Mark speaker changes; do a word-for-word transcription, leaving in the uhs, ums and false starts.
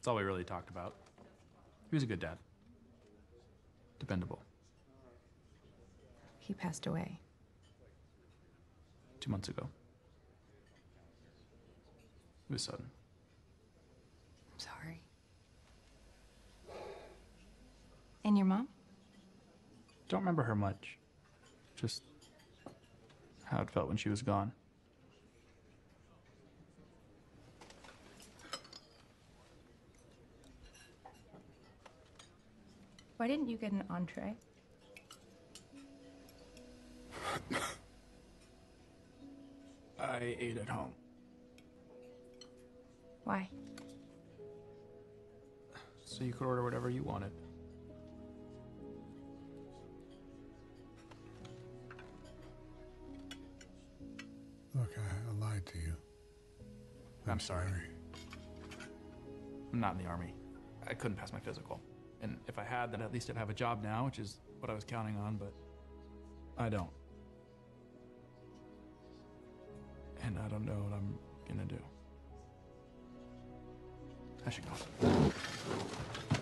Speaker 1: That's all we really talked about. He was a good dad. Dependable.
Speaker 2: He passed away.
Speaker 1: Two months ago. It was sudden.
Speaker 2: I'm sorry. And your mom?
Speaker 1: Don't remember her much. Just how it felt when she was gone.
Speaker 2: Why didn't you get an entree?
Speaker 1: I ate at home.
Speaker 2: Why?
Speaker 1: So you could order whatever you wanted.
Speaker 3: Look, I, I lied to you.
Speaker 1: I'm, I'm sorry. sorry. I'm not in the Army. I couldn't pass my physical. And if I had, then at least I'd have a job now, which is what I was counting on, but I don't. And I don't know what I'm gonna do. I should go.